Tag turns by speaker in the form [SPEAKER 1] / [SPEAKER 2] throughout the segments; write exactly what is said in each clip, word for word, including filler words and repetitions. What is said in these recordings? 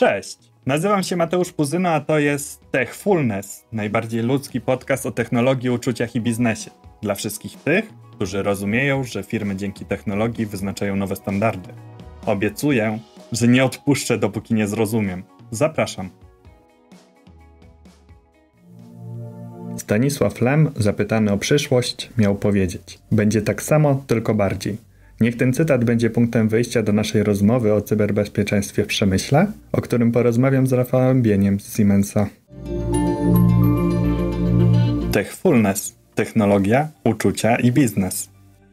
[SPEAKER 1] Cześć, nazywam się Mateusz Puzyna, a to jest Techfulness, najbardziej ludzki podcast o technologii, uczuciach i biznesie. Dla wszystkich tych, którzy rozumieją, że firmy dzięki technologii wyznaczają nowe standardy. Obiecuję, że nie odpuszczę, dopóki nie zrozumiem. Zapraszam. Stanisław Lem, zapytany o przyszłość, miał powiedzieć: będzie tak samo, tylko bardziej. Niech ten cytat będzie punktem wyjścia do naszej rozmowy o cyberbezpieczeństwie w przemyśle, o którym porozmawiam z Rafałem Bieniem z Siemensa. Techfulness. Technologia, uczucia i biznes.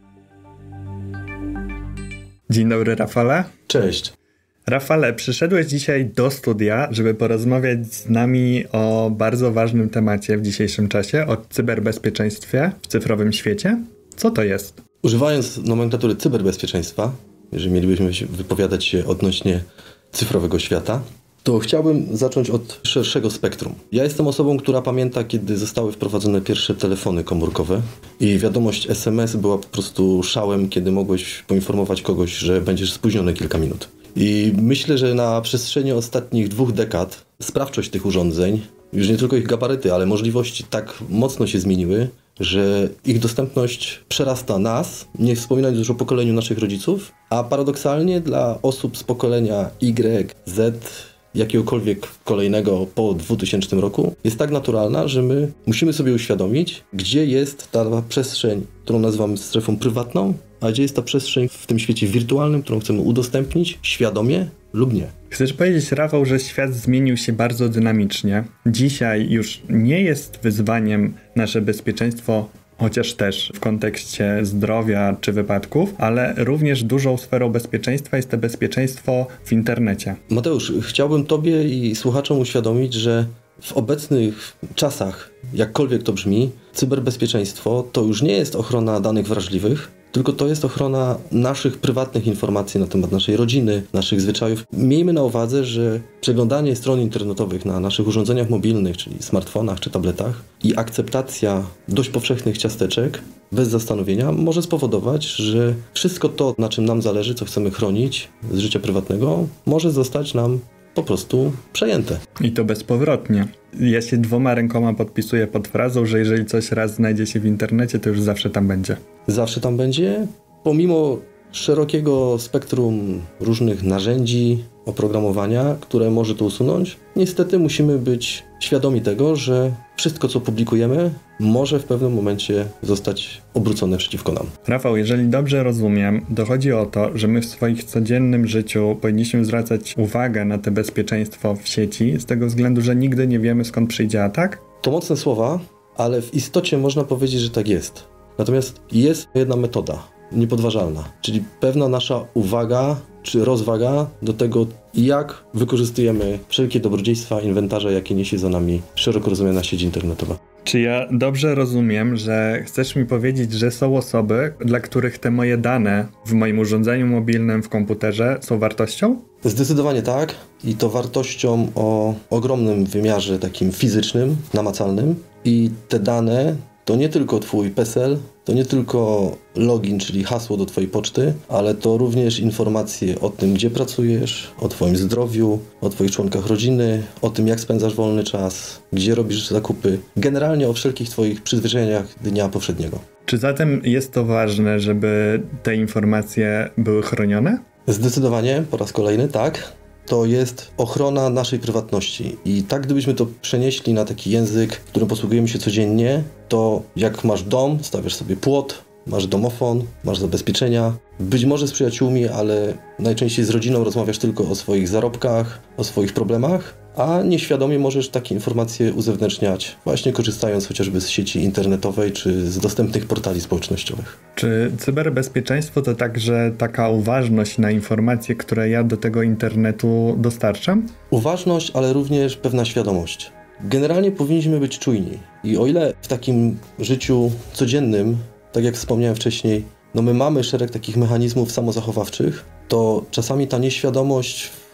[SPEAKER 1] Dzień dobry, Rafale.
[SPEAKER 2] Cześć.
[SPEAKER 1] Rafale, przyszedłeś dzisiaj do studia, żeby porozmawiać z nami o bardzo ważnym temacie w dzisiejszym czasie, o cyberbezpieczeństwie w cyfrowym świecie. Co to jest?
[SPEAKER 2] Używając nomenklatury cyberbezpieczeństwa, jeżeli mielibyśmy się wypowiadać się odnośnie cyfrowego świata, to chciałbym zacząć od szerszego spektrum. Ja jestem osobą, która pamięta, kiedy zostały wprowadzone pierwsze telefony komórkowe i wiadomość S M S była po prostu szałem, kiedy mogłeś poinformować kogoś, że będziesz spóźniony kilka minut. I myślę, że na przestrzeni ostatnich dwóch dekad sprawczość tych urządzeń, już nie tylko ich gabaryty, ale możliwości tak mocno się zmieniły, że ich dostępność przerasta nas, nie wspominając już o pokoleniu naszych rodziców, a paradoksalnie dla osób z pokolenia Y, Z, jakiegokolwiek kolejnego po dwutysięcznym roku, jest tak naturalna, że my musimy sobie uświadomić, gdzie jest ta przestrzeń, którą nazywamy strefą prywatną, a gdzie jest ta przestrzeń w tym świecie wirtualnym, którą chcemy udostępnić świadomie lub nie.
[SPEAKER 1] Chcesz powiedzieć, Rafał, że świat zmienił się bardzo dynamicznie. Dzisiaj już nie jest wyzwaniem nasze bezpieczeństwo, chociaż też w kontekście zdrowia czy wypadków, ale również dużą sferą bezpieczeństwa jest to bezpieczeństwo w internecie.
[SPEAKER 2] Mateusz, chciałbym Tobie i słuchaczom uświadomić, że w obecnych czasach, jakkolwiek to brzmi, cyberbezpieczeństwo to już nie jest ochrona danych wrażliwych, tylko to jest ochrona naszych prywatnych informacji na temat naszej rodziny, naszych zwyczajów. Miejmy na uwadze, że przeglądanie stron internetowych na naszych urządzeniach mobilnych, czyli smartfonach czy tabletach i akceptacja dość powszechnych ciasteczek bez zastanowienia może spowodować, że wszystko to, na czym nam zależy, co chcemy chronić z życia prywatnego, może zostać nam po prostu przejęte.
[SPEAKER 1] I to bezpowrotnie. Ja się dwoma rękoma podpisuję pod frazą, że jeżeli coś raz znajdzie się w internecie, to już zawsze tam będzie.
[SPEAKER 2] Zawsze tam będzie, pomimo szerokiego spektrum różnych narzędzi, oprogramowania, które może to usunąć. Niestety musimy być świadomi tego, że wszystko, co publikujemy, może w pewnym momencie zostać obrócone przeciwko nam.
[SPEAKER 1] Rafał, jeżeli dobrze rozumiem, dochodzi o to, że my w swoim codziennym życiu powinniśmy zwracać uwagę na to bezpieczeństwo w sieci, z tego względu, że nigdy nie wiemy, skąd przyjdzie atak?
[SPEAKER 2] To mocne słowa, ale w istocie można powiedzieć, że tak jest. Natomiast jest jedna metoda, niepodważalna, czyli pewna nasza uwaga czy rozwaga do tego, jak wykorzystujemy wszelkie dobrodziejstwa inwentarza, jakie niesie za nami szeroko rozumiana sieć internetowa.
[SPEAKER 1] Czy ja dobrze rozumiem, że chcesz mi powiedzieć, że są osoby, dla których te moje dane w moim urządzeniu mobilnym, w komputerze są wartością?
[SPEAKER 2] Zdecydowanie tak i to wartością o ogromnym wymiarze takim fizycznym, namacalnym i te dane to nie tylko twój PESEL, to nie tylko login, czyli hasło do twojej poczty, ale to również informacje o tym, gdzie pracujesz, o twoim zdrowiu, o twoich członkach rodziny, o tym, jak spędzasz wolny czas, gdzie robisz zakupy, generalnie o wszelkich twoich przyzwyczajeniach dnia powszedniego.
[SPEAKER 1] Czy zatem jest to ważne, żeby te informacje były chronione?
[SPEAKER 2] Zdecydowanie, po raz kolejny, tak. To jest ochrona naszej prywatności. I tak gdybyśmy to przenieśli na taki język, którym posługujemy się codziennie, to jak masz dom, stawiasz sobie płot, masz domofon, masz zabezpieczenia, być może z przyjaciółmi, ale najczęściej z rodziną rozmawiasz tylko o swoich zarobkach, o swoich problemach, a nieświadomie możesz takie informacje uzewnętrzniać, właśnie korzystając chociażby z sieci internetowej czy z dostępnych portali społecznościowych.
[SPEAKER 1] Czy cyberbezpieczeństwo to także taka uważność na informacje, które ja do tego internetu dostarczam?
[SPEAKER 2] Uważność, ale również pewna świadomość. Generalnie powinniśmy być czujni i o ile w takim życiu codziennym, tak jak wspomniałem wcześniej, no my mamy szereg takich mechanizmów samozachowawczych, to czasami ta nieświadomość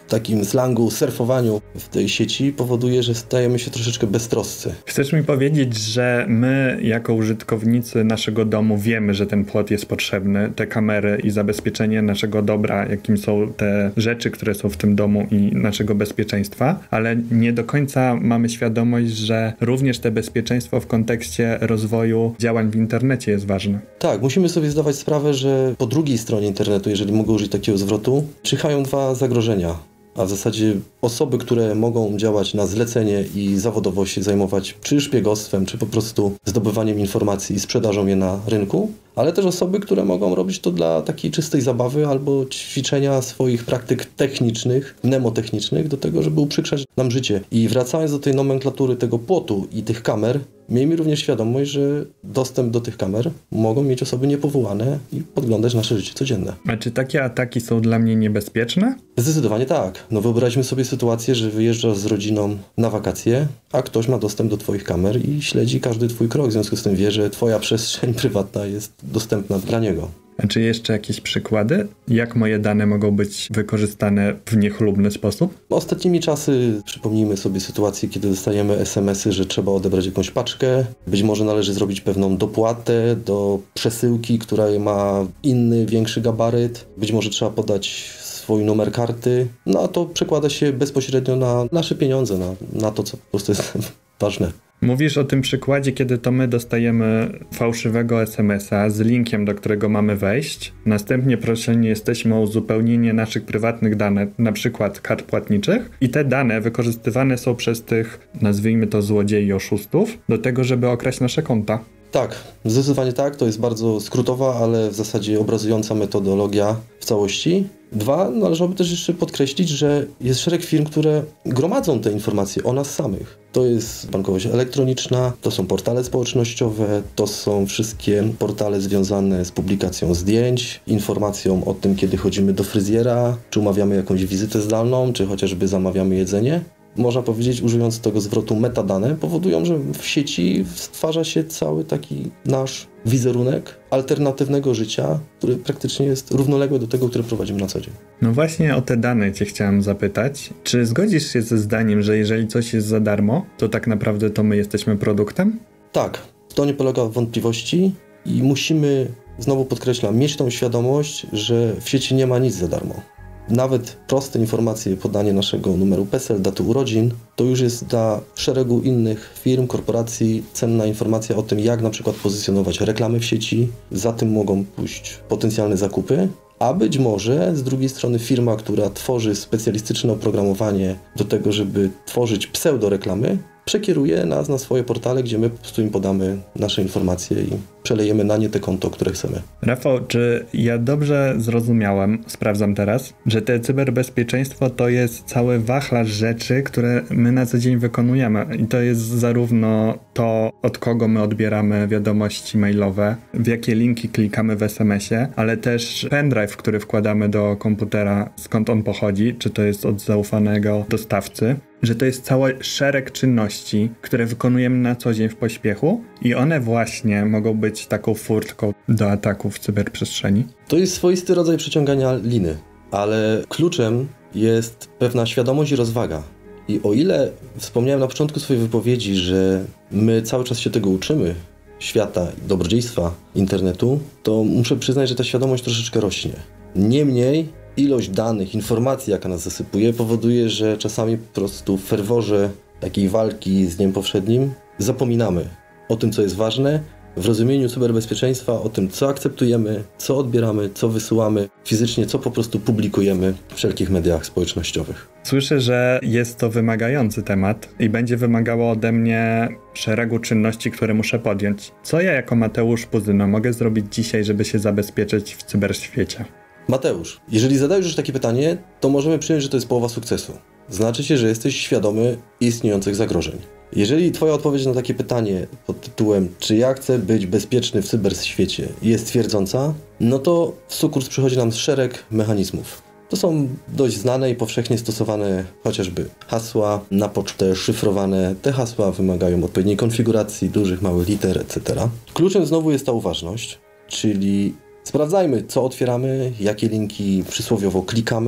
[SPEAKER 2] takim slangu, surfowaniu w tej sieci powoduje, że stajemy się troszeczkę beztroscy.
[SPEAKER 1] Chcesz mi powiedzieć, że my jako użytkownicy naszego domu wiemy, że ten płot jest potrzebny, te kamery i zabezpieczenie naszego dobra, jakim są te rzeczy, które są w tym domu i naszego bezpieczeństwa, ale nie do końca mamy świadomość, że również te bezpieczeństwo w kontekście rozwoju działań w internecie jest ważne.
[SPEAKER 2] Tak, musimy sobie zdawać sprawę, że po drugiej stronie internetu, jeżeli mogę użyć takiego zwrotu, czyhają dwa zagrożenia. A w zasadzie osoby, które mogą działać na zlecenie i zawodowo się zajmować czy szpiegostwem, czy po prostu zdobywaniem informacji i sprzedażą je na rynku, ale też osoby, które mogą robić to dla takiej czystej zabawy albo ćwiczenia swoich praktyk technicznych, mnemotechnicznych do tego, żeby uprzykrzać nam życie. I wracając do tej nomenklatury tego płotu i tych kamer, miejmy również świadomość, że dostęp do tych kamer mogą mieć osoby niepowołane i podglądać nasze życie codzienne.
[SPEAKER 1] A czy takie ataki są dla mnie niebezpieczne?
[SPEAKER 2] Zdecydowanie tak. No wyobraźmy sobie sytuację, że wyjeżdżasz z rodziną na wakacje, a ktoś ma dostęp do twoich kamer i śledzi każdy twój krok. W związku z tym wie, że twoja przestrzeń prywatna jest dostępna dla niego.
[SPEAKER 1] A czy jeszcze jakieś przykłady? Jak moje dane mogą być wykorzystane w niechlubny sposób?
[SPEAKER 2] Ostatnimi czasy przypomnijmy sobie sytuację, kiedy dostajemy es em esy, że trzeba odebrać jakąś paczkę. Być może należy zrobić pewną dopłatę do przesyłki, która ma inny, większy gabaryt. Być może trzeba podać swój numer karty. No a to przekłada się bezpośrednio na nasze pieniądze, na, na to, co po prostu jest ważne.
[SPEAKER 1] Mówisz o tym przykładzie, kiedy to my dostajemy fałszywego es em esa z linkiem, do którego mamy wejść. Następnie proszeni jesteśmy o uzupełnienie naszych prywatnych danych, na przykład kart płatniczych. I te dane wykorzystywane są przez tych, nazwijmy to złodziei, oszustów, do tego, żeby okraść nasze konta.
[SPEAKER 2] Tak, zdecydowanie tak. To jest bardzo skrótowa, ale w zasadzie obrazująca metodologia w całości. Dwa, należałoby też jeszcze podkreślić, że jest szereg firm, które gromadzą te informacje o nas samych. To jest bankowość elektroniczna, to są portale społecznościowe, to są wszystkie portale związane z publikacją zdjęć, informacją o tym, kiedy chodzimy do fryzjera, czy umawiamy jakąś wizytę zdalną, czy chociażby zamawiamy jedzenie. Można powiedzieć, użyjąc tego zwrotu metadane, powodują, że w sieci stwarza się cały taki nasz wizerunek alternatywnego życia, który praktycznie jest równoległy do tego, które prowadzimy na co dzień.
[SPEAKER 1] No właśnie o te dane cię chciałem zapytać. Czy zgodzisz się ze zdaniem, że jeżeli coś jest za darmo, to tak naprawdę to my jesteśmy produktem?
[SPEAKER 2] Tak, to nie polega wątpliwości i musimy, znowu podkreślam, mieć tą świadomość, że w sieci nie ma nic za darmo. Nawet proste informacje, podanie naszego numeru PESEL, daty urodzin, to już jest dla szeregu innych firm, korporacji cenna informacja o tym, jak na przykład pozycjonować reklamy w sieci. Za tym mogą pójść potencjalne zakupy, a być może z drugiej strony firma, która tworzy specjalistyczne oprogramowanie do tego, żeby tworzyć pseudoreklamy, przekieruje nas na swoje portale, gdzie my po prostu im podamy nasze informacje i przelejemy na nie te konto, które chcemy.
[SPEAKER 1] Rafał, czy ja dobrze zrozumiałem, sprawdzam teraz, że te cyberbezpieczeństwo to jest cały wachlarz rzeczy, które my na co dzień wykonujemy i to jest zarówno to, od kogo my odbieramy wiadomości mailowe, w jakie linki klikamy w es em esie, ale też pendrive, który wkładamy do komputera, skąd on pochodzi, czy to jest od zaufanego dostawcy, że to jest cały szereg czynności, które wykonujemy na co dzień w pośpiechu i one właśnie mogą być taką furtką do ataków w cyberprzestrzeni.
[SPEAKER 2] To jest swoisty rodzaj przeciągania liny, ale kluczem jest pewna świadomość i rozwaga. I o ile wspomniałem na początku swojej wypowiedzi, że my cały czas się tego uczymy, świata, dobrodziejstwa internetu, to muszę przyznać, że ta świadomość troszeczkę rośnie. Niemniej ilość danych, informacji, jaka nas zasypuje, powoduje, że czasami po prostu w ferworze takiej walki z dniem powszednim zapominamy o tym, co jest ważne, w rozumieniu cyberbezpieczeństwa, o tym, co akceptujemy, co odbieramy, co wysyłamy fizycznie, co po prostu publikujemy w wszelkich mediach społecznościowych.
[SPEAKER 1] Słyszę, że jest to wymagający temat i będzie wymagało ode mnie szeregu czynności, które muszę podjąć. Co ja jako Mateusz Puzyno mogę zrobić dzisiaj, żeby się zabezpieczyć w cyberświecie?
[SPEAKER 2] Mateusz, jeżeli zadajesz już takie pytanie, to możemy przyjąć, że to jest połowa sukcesu. Znaczy się, że jesteś świadomy istniejących zagrożeń. Jeżeli twoja odpowiedź na takie pytanie pod tytułem czy ja chcę być bezpieczny w cyberświecie jest twierdząca, no to w sukurs przychodzi nam szereg mechanizmów. To są dość znane i powszechnie stosowane chociażby hasła na pocztę szyfrowane. Te hasła wymagają odpowiedniej konfiguracji, dużych, małych liter, et cetera. Kluczem znowu jest ta uważność, czyli sprawdzajmy, co otwieramy, jakie linki przysłowiowo klikamy,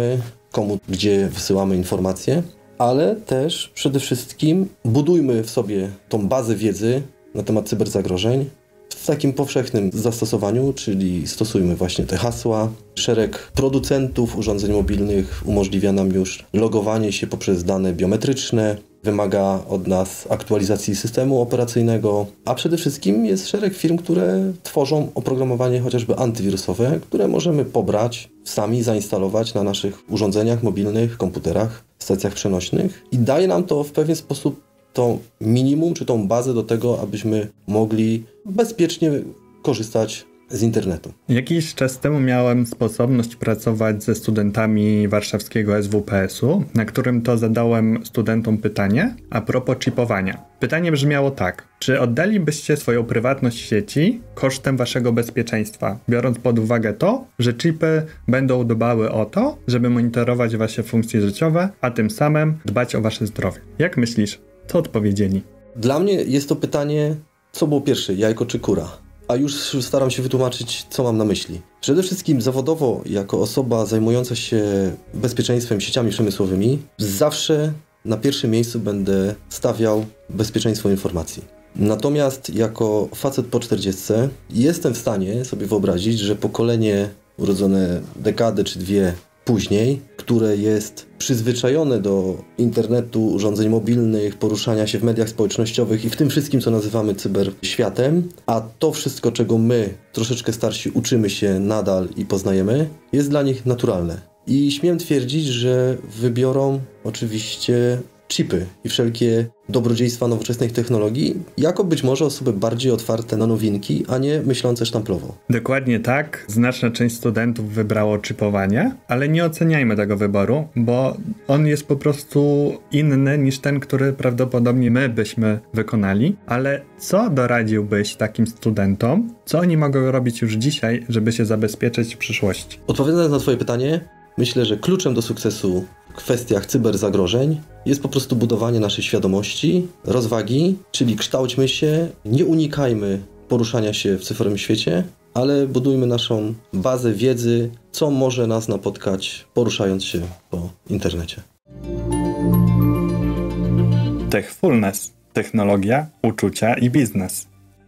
[SPEAKER 2] komu, gdzie wysyłamy informacje, ale też przede wszystkim budujmy w sobie tą bazę wiedzy na temat cyberzagrożeń w takim powszechnym zastosowaniu, czyli stosujmy właśnie te hasła. Szereg producentów urządzeń mobilnych umożliwia nam już logowanie się poprzez dane biometryczne, wymaga od nas aktualizacji systemu operacyjnego, a przede wszystkim jest szereg firm, które tworzą oprogramowanie chociażby antywirusowe, które możemy pobrać, sami zainstalować na naszych urządzeniach mobilnych, komputerach, stacjach przenośnych i daje nam to w pewien sposób to minimum, czy tą bazę do tego, abyśmy mogli bezpiecznie korzystać z internetu.
[SPEAKER 1] Jakiś czas temu miałem sposobność pracować ze studentami warszawskiego S W P S u, na którym to zadałem studentom pytanie a propos chipowania. Pytanie brzmiało tak: czy oddalibyście swoją prywatność w sieci kosztem waszego bezpieczeństwa, biorąc pod uwagę to, że chipy będą dbały o to, żeby monitorować wasze funkcje życiowe, a tym samym dbać o wasze zdrowie? Jak myślisz, co odpowiedzieli?
[SPEAKER 2] Dla mnie jest to pytanie, co było pierwsze, jajko czy kura? A już staram się wytłumaczyć, co mam na myśli. Przede wszystkim zawodowo, jako osoba zajmująca się bezpieczeństwem, sieciami przemysłowymi, zawsze na pierwszym miejscu będę stawiał bezpieczeństwo informacji. Natomiast jako facet po czterdziestce jestem w stanie sobie wyobrazić, że pokolenie urodzone dekadę czy dwie później, które jest przyzwyczajone do internetu, urządzeń mobilnych, poruszania się w mediach społecznościowych i w tym wszystkim, co nazywamy cyberświatem, a to wszystko, czego my, troszeczkę starsi, uczymy się nadal i poznajemy, jest dla nich naturalne. I śmiem twierdzić, że wybiorą oczywiście chipy i wszelkie dobrodziejstwa nowoczesnych technologii, jako być może osoby bardziej otwarte na nowinki, a nie myślące sztamplowo.
[SPEAKER 1] Dokładnie tak. Znaczna część studentów wybrało chipowanie, ale nie oceniajmy tego wyboru, bo on jest po prostu inny niż ten, który prawdopodobnie my byśmy wykonali. Ale co doradziłbyś takim studentom? Co oni mogą robić już dzisiaj, żeby się zabezpieczyć w przyszłości?
[SPEAKER 2] Odpowiadając na twoje pytanie, myślę, że kluczem do sukcesu w kwestiach cyberzagrożeń jest po prostu budowanie naszej świadomości, rozwagi, czyli kształćmy się, nie unikajmy poruszania się w cyfrowym świecie, ale budujmy naszą bazę wiedzy, co może nas napotkać poruszając się po internecie.
[SPEAKER 1] Techfulness. Technologia, uczucia i biznes.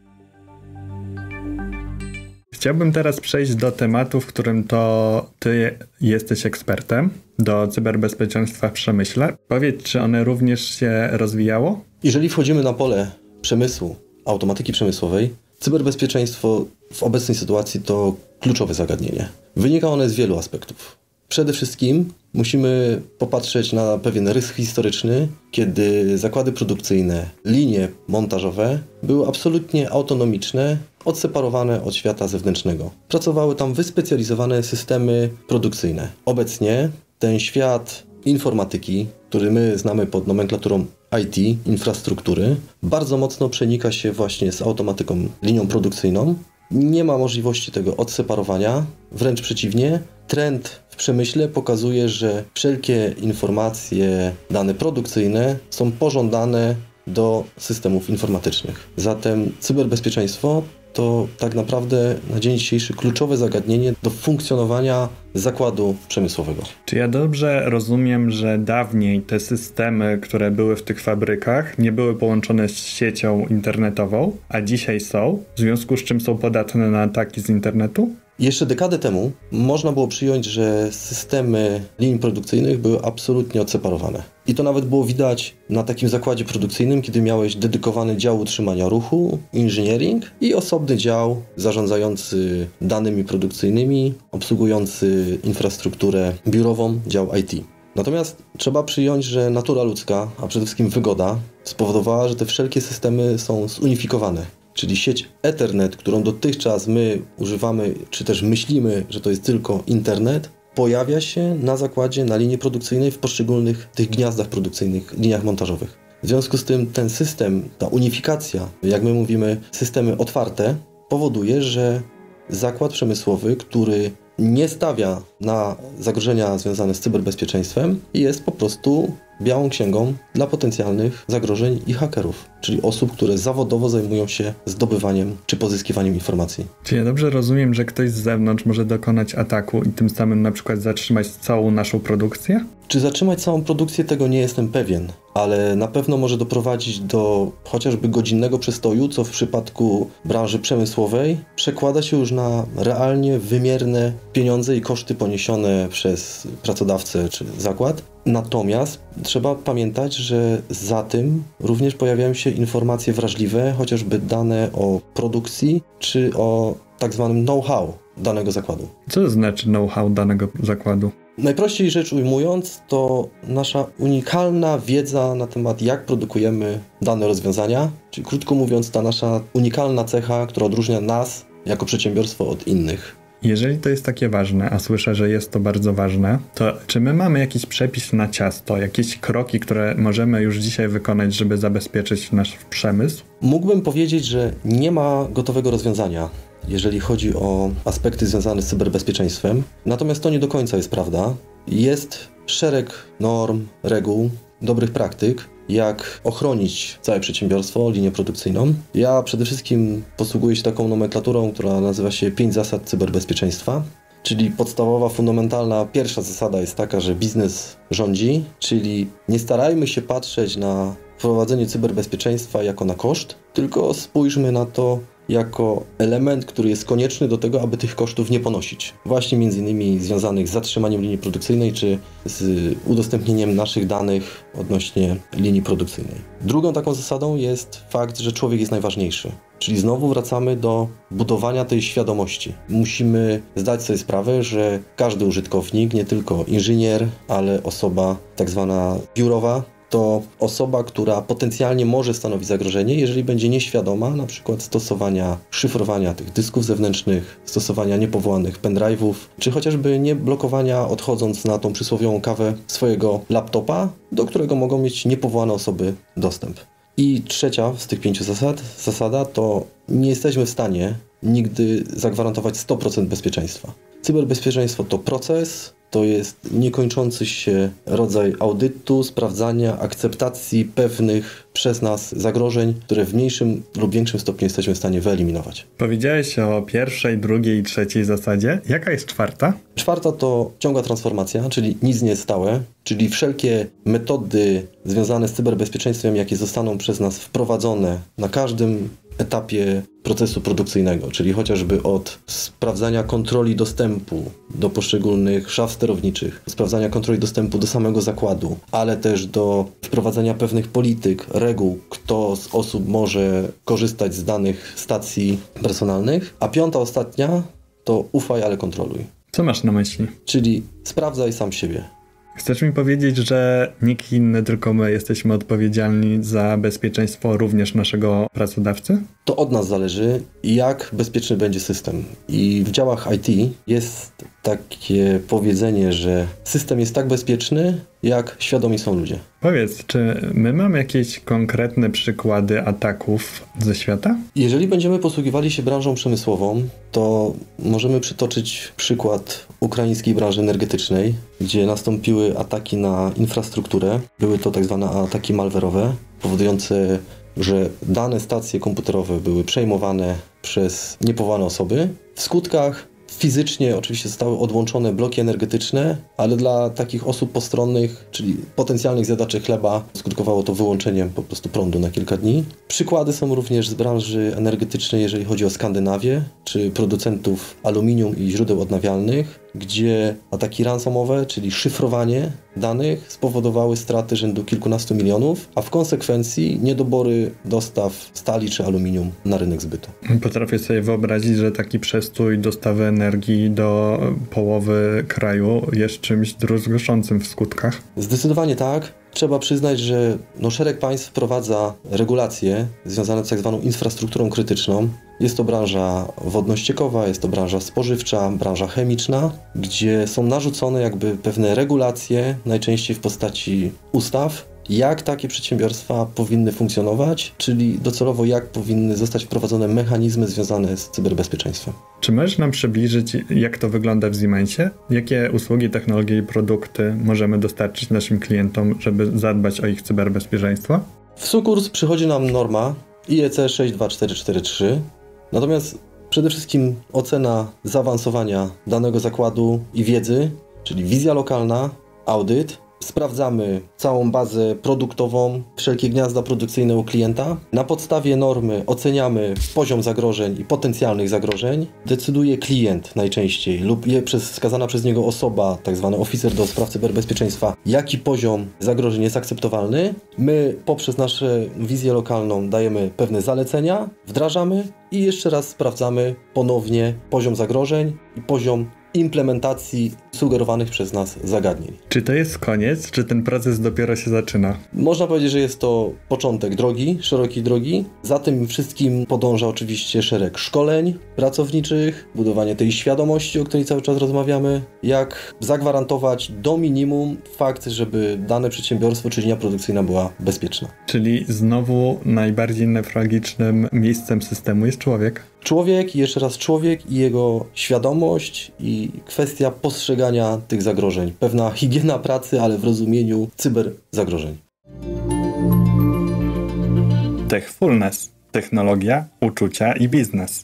[SPEAKER 1] Chciałbym teraz przejść do tematu, w którym to ty jesteś ekspertem, do cyberbezpieczeństwa w przemyśle. Powiedz, czy one również się rozwijało?
[SPEAKER 2] Jeżeli wchodzimy na pole przemysłu, automatyki przemysłowej, cyberbezpieczeństwo w obecnej sytuacji to kluczowe zagadnienie. Wynika one z wielu aspektów. Przede wszystkim musimy popatrzeć na pewien rys historyczny, kiedy zakłady produkcyjne, linie montażowe były absolutnie autonomiczne, odseparowane od świata zewnętrznego. Pracowały tam wyspecjalizowane systemy produkcyjne. Obecnie ten świat informatyki, który my znamy pod nomenklaturą I T, infrastruktury, bardzo mocno przenika się właśnie z automatyką, linią produkcyjną. Nie ma możliwości tego odseparowania, wręcz przeciwnie. Trend w przemyśle pokazuje, że wszelkie informacje, dane produkcyjne są pożądane do systemów informatycznych. Zatem cyberbezpieczeństwo to tak naprawdę na dzień dzisiejszy kluczowe zagadnienie do funkcjonowania zakładu przemysłowego.
[SPEAKER 1] Czy ja dobrze rozumiem, że dawniej te systemy, które były w tych fabrykach, nie były połączone z siecią internetową, a dzisiaj są, w związku z czym są podatne na ataki z internetu?
[SPEAKER 2] Jeszcze dekadę temu można było przyjąć, że systemy linii produkcyjnych były absolutnie odseparowane. I to nawet było widać na takim zakładzie produkcyjnym, kiedy miałeś dedykowany dział utrzymania ruchu, engineering i osobny dział zarządzający danymi produkcyjnymi, obsługujący infrastrukturę biurową, dział I T. Natomiast trzeba przyjąć, że natura ludzka, a przede wszystkim wygoda, spowodowała, że te wszelkie systemy są zunifikowane. Czyli sieć Ethernet, którą dotychczas my używamy, czy też myślimy, że to jest tylko internet, pojawia się na zakładzie, na linii produkcyjnej w poszczególnych tych gniazdach produkcyjnych, liniach montażowych. W związku z tym ten system, ta unifikacja, jak my mówimy, systemy otwarte, powoduje, że zakład przemysłowy, który nie stawia na zagrożenia związane z cyberbezpieczeństwem, jest po prostu białą księgą dla potencjalnych zagrożeń i hakerów, czyli osób, które zawodowo zajmują się zdobywaniem czy pozyskiwaniem informacji.
[SPEAKER 1] Czy ja dobrze rozumiem, że ktoś z zewnątrz może dokonać ataku i tym samym na przykład zatrzymać całą naszą produkcję?
[SPEAKER 2] Czy zatrzymać całą produkcję, tego nie jestem pewien, ale na pewno może doprowadzić do chociażby godzinnego przestoju, co w przypadku branży przemysłowej przekłada się już na realnie wymierne pieniądze i koszty poniesione przez pracodawcę czy zakład. Natomiast trzeba pamiętać, że za tym również pojawiają się informacje wrażliwe, chociażby dane o produkcji czy o tak zwanym know-how danego zakładu.
[SPEAKER 1] Co to znaczy know-how danego zakładu?
[SPEAKER 2] Najprościej rzecz ujmując, to nasza unikalna wiedza na temat, jak produkujemy dane rozwiązania, czyli krótko mówiąc, ta nasza unikalna cecha, która odróżnia nas jako przedsiębiorstwo od innych.
[SPEAKER 1] Jeżeli to jest takie ważne, a słyszę, że jest to bardzo ważne, to czy my mamy jakiś przepis na ciasto, jakieś kroki, które możemy już dzisiaj wykonać, żeby zabezpieczyć nasz przemysł?
[SPEAKER 2] Mógłbym powiedzieć, że nie ma gotowego rozwiązania, jeżeli chodzi o aspekty związane z cyberbezpieczeństwem. Natomiast to nie do końca jest prawda. Jest szereg norm, reguł, dobrych praktyk, jak ochronić całe przedsiębiorstwo, linię produkcyjną. Ja przede wszystkim posługuję się taką nomenklaturą, która nazywa się pięć zasad cyberbezpieczeństwa. Czyli podstawowa, fundamentalna, pierwsza zasada jest taka, że biznes rządzi, czyli nie starajmy się patrzeć na wprowadzenie cyberbezpieczeństwa jako na koszt, tylko spójrzmy na to jako element, który jest konieczny do tego, aby tych kosztów nie ponosić. Właśnie między innymi związanych z zatrzymaniem linii produkcyjnej, czy z udostępnieniem naszych danych odnośnie linii produkcyjnej. Drugą taką zasadą jest fakt, że człowiek jest najważniejszy. Czyli znowu wracamy do budowania tej świadomości. Musimy zdać sobie sprawę, że każdy użytkownik, nie tylko inżynier, ale osoba tak zwana biurowa, to osoba, która potencjalnie może stanowić zagrożenie, jeżeli będzie nieświadoma na przykład stosowania szyfrowania tych dysków zewnętrznych, stosowania niepowołanych pendrive'ów, czy chociażby nie blokowania, odchodząc na tą przysłowiową kawę, swojego laptopa, do którego mogą mieć niepowołane osoby dostęp. I trzecia z tych pięciu zasad, zasada to nie jesteśmy w stanie nigdy zagwarantować sto procent bezpieczeństwa. Cyberbezpieczeństwo to proces, to jest niekończący się rodzaj audytu, sprawdzania, akceptacji pewnych przez nas zagrożeń, które w mniejszym lub większym stopniu jesteśmy w stanie wyeliminować.
[SPEAKER 1] Powiedziałeś o pierwszej, drugiej i trzeciej zasadzie. Jaka jest czwarta?
[SPEAKER 2] Czwarta to ciągła transformacja, czyli nic nie jest stałe, czyli wszelkie metody związane z cyberbezpieczeństwem, jakie zostaną przez nas wprowadzone na każdym etapie procesu produkcyjnego, czyli chociażby od sprawdzania kontroli dostępu do poszczególnych szaf sterowniczych, sprawdzania kontroli dostępu do samego zakładu, ale też do wprowadzenia pewnych polityk, reguł, kto z osób może korzystać z danych stacji personalnych. A piąta, ostatnia to ufaj, ale kontroluj.
[SPEAKER 1] Co masz na myśli?
[SPEAKER 2] Czyli sprawdzaj sam siebie.
[SPEAKER 1] Chcesz mi powiedzieć, że nikt inny, tylko my jesteśmy odpowiedzialni za bezpieczeństwo również naszego pracodawcy?
[SPEAKER 2] To od nas zależy, jak bezpieczny będzie system. I w działach I T jest takie powiedzenie, że system jest tak bezpieczny, jak świadomi są ludzie.
[SPEAKER 1] Powiedz, czy my mamy jakieś konkretne przykłady ataków ze świata?
[SPEAKER 2] Jeżeli będziemy posługiwali się branżą przemysłową, to możemy przytoczyć przykład ukraińskiej branży energetycznej, gdzie nastąpiły ataki na infrastrukturę. Były to tak zwane ataki malware'owe, powodujące, że dane stacje komputerowe były przejmowane przez niepowołane osoby. W skutkach fizycznie oczywiście zostały odłączone bloki energetyczne, ale dla takich osób postronnych, czyli potencjalnych zjadaczy chleba, skutkowało to wyłączeniem po prostu prądu na kilka dni. Przykłady są również z branży energetycznej, jeżeli chodzi o Skandynawię, czy producentów aluminium i źródeł odnawialnych, gdzie ataki ransomowe, czyli szyfrowanie danych, spowodowały straty rzędu kilkunastu milionów, a w konsekwencji niedobory dostaw stali czy aluminium na rynek zbytu.
[SPEAKER 1] Potrafię sobie wyobrazić, że taki przestój dostawy energii do połowy kraju jest czymś druzgoszącym w skutkach.
[SPEAKER 2] Zdecydowanie tak. Trzeba przyznać, że no, szereg państw wprowadza regulacje związane z tak zwaną infrastrukturą krytyczną. Jest to branża wodno-ściekowa, jest to branża spożywcza, branża chemiczna, gdzie są narzucone jakby pewne regulacje, najczęściej w postaci ustaw. jak takie przedsiębiorstwa powinny funkcjonować, czyli docelowo jak powinny zostać wprowadzone mechanizmy związane z cyberbezpieczeństwem.
[SPEAKER 1] Czy możesz nam przybliżyć, jak to wygląda w Siemensie? Jakie usługi, technologie i produkty możemy dostarczyć naszym klientom, żeby zadbać o ich cyberbezpieczeństwo?
[SPEAKER 2] W Sukurs przychodzi nam norma I E C sześć dwa cztery cztery trzy, natomiast przede wszystkim ocena zaawansowania danego zakładu i wiedzy, czyli wizja lokalna, audyt. Sprawdzamy całą bazę produktową, wszelkie gniazda produkcyjne u klienta. Na podstawie normy oceniamy poziom zagrożeń i potencjalnych zagrożeń. Decyduje klient najczęściej lub je przez, wskazana przez niego osoba, tak zwany oficer do spraw cyberbezpieczeństwa, jaki poziom zagrożeń jest akceptowalny. My poprzez naszą wizję lokalną dajemy pewne zalecenia, wdrażamy i jeszcze raz sprawdzamy ponownie poziom zagrożeń i poziom implementacji sugerowanych przez nas zagadnień.
[SPEAKER 1] Czy to jest koniec, czy ten proces dopiero się zaczyna?
[SPEAKER 2] Można powiedzieć, że jest to początek drogi, szerokiej drogi. Za tym wszystkim podąża oczywiście szereg szkoleń pracowniczych, budowanie tej świadomości, o której cały czas rozmawiamy, jak zagwarantować do minimum fakt, żeby dane przedsiębiorstwo czy linia produkcyjna była bezpieczna.
[SPEAKER 1] Czyli znowu najbardziej newralgicznym miejscem systemu jest człowiek?
[SPEAKER 2] Człowiek i jeszcze raz człowiek i jego świadomość i kwestia postrzegania tych zagrożeń. Pewna higiena pracy, ale w rozumieniu cyberzagrożeń.
[SPEAKER 1] Techfulness. Technologia, uczucia i biznes.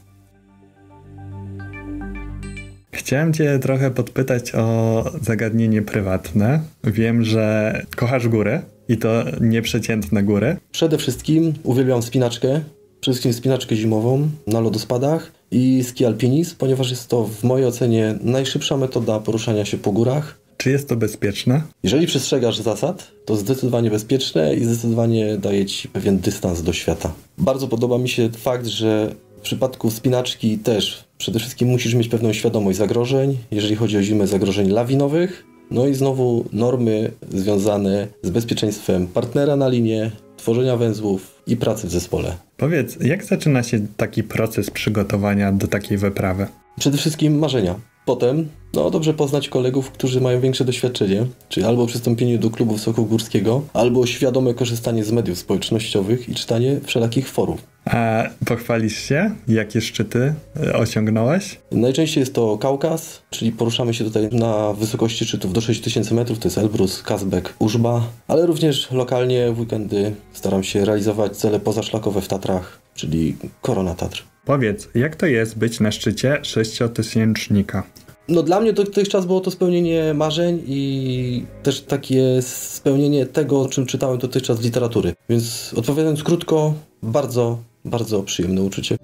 [SPEAKER 1] Chciałem Cię trochę podpytać o zagadnienie prywatne. Wiem, że kochasz góry i to nieprzeciętne góry.
[SPEAKER 2] Przede wszystkim uwielbiam wspinaczkę. Przede wszystkim wspinaczkę zimową na lodospadach i ski alpinizm, ponieważ jest to w mojej ocenie najszybsza metoda poruszania się po górach.
[SPEAKER 1] Czy jest to bezpieczne?
[SPEAKER 2] Jeżeli przestrzegasz zasad, to zdecydowanie bezpieczne i zdecydowanie daje Ci pewien dystans do świata. Bardzo podoba mi się fakt, że w przypadku wspinaczki też przede wszystkim musisz mieć pewną świadomość zagrożeń, jeżeli chodzi o zimę, zagrożeń lawinowych. No i znowu normy związane z bezpieczeństwem partnera na linie, tworzenia węzłów i pracy w zespole.
[SPEAKER 1] Powiedz, jak zaczyna się taki proces przygotowania do takiej wyprawy?
[SPEAKER 2] Przede wszystkim marzenia. Potem, no dobrze poznać kolegów, którzy mają większe doświadczenie, czyli albo przystąpienie do klubu wysokości górskiego, albo świadome korzystanie z mediów społecznościowych i czytanie wszelakich forów.
[SPEAKER 1] A pochwalisz się, jakie szczyty osiągnąłeś?
[SPEAKER 2] Najczęściej jest to Kaukaz, czyli poruszamy się tutaj na wysokości szczytów do sześć tysięcy metrów, to jest Elbrus, Kazbek, Użba, ale również lokalnie w weekendy staram się realizować cele pozaszlakowe w Tatrach, czyli Korona Tatr.
[SPEAKER 1] Powiedz, jak to jest być na szczycie sześciotysięcznika?
[SPEAKER 2] No dla mnie dotychczas było to spełnienie marzeń i też takie spełnienie tego, o czym czytałem dotychczas z literatury. Więc odpowiadając krótko, bardzo, bardzo przyjemne uczucie.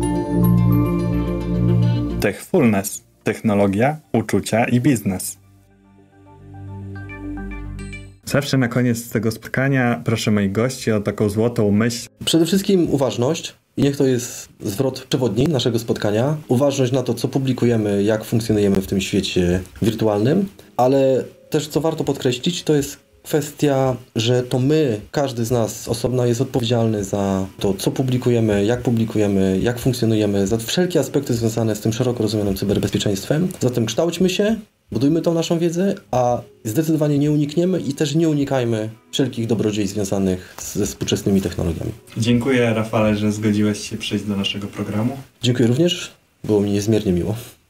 [SPEAKER 1] Techfulness. Technologia, uczucia i biznes. Zawsze na koniec tego spotkania proszę moich gości o taką złotą myśl.
[SPEAKER 2] Przede wszystkim uważność. I niech to jest zwrot przewodni naszego spotkania. Uważność na to, co publikujemy, jak funkcjonujemy w tym świecie wirtualnym, ale też, co warto podkreślić, to jest kwestia, że to my, każdy z nas osobna jest odpowiedzialny za to, co publikujemy, jak publikujemy, jak funkcjonujemy, za wszelkie aspekty związane z tym szeroko rozumianym cyberbezpieczeństwem. Zatem kształćmy się, budujmy tą naszą wiedzę, a zdecydowanie nie unikniemy i też nie unikajmy wszelkich dobrodziejstw związanych ze współczesnymi technologiami.
[SPEAKER 1] Dziękuję, Rafale, że zgodziłeś się przyjść do naszego programu.
[SPEAKER 2] Dziękuję również, było mi niezmiernie miło.